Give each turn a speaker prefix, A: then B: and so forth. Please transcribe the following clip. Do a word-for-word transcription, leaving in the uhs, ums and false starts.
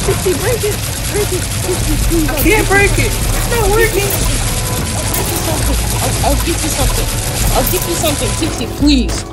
A: Tipsy, break it! Break it! Tipsy, please!
B: I can't break it! It's not working!
A: I'll get you something. I'll, I'll get you something. I'll get you something, Tipsy, please.